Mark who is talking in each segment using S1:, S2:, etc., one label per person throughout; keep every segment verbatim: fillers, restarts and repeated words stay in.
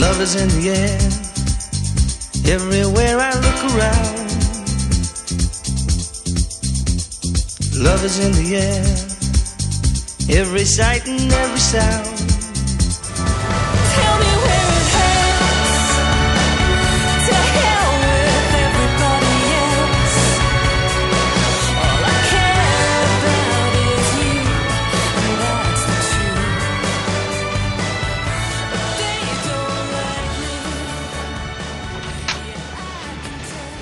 S1: Love is in the air, everywhere I look around. Love is in the air, every sight and every sound.
S2: Tell me where it hurts, to hell with everybody else. All I care about is you, and that's the truth. They don't like me, yeah, I can tell.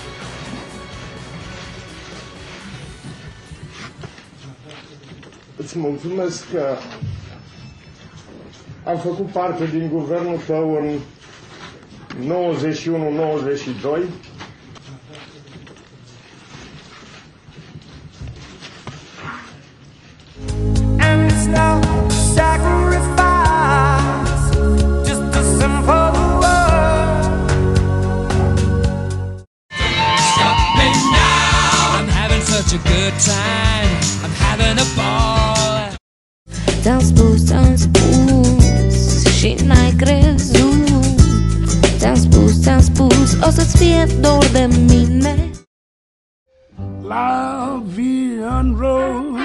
S3: Îți mulțumesc că am făcut parte din guvernul tău în nouăzeci și unu nouăzeci și doi.
S4: And it's no sacrifice, just a simple word.
S2: Stop me now, I'm having such a good time, I'm having a ball.
S5: Ți-am spus, ți-am spus și n-ai crezut. Ți-am spus, ți-am spus, o să-ți fie dor de mine.
S3: La vie en rose.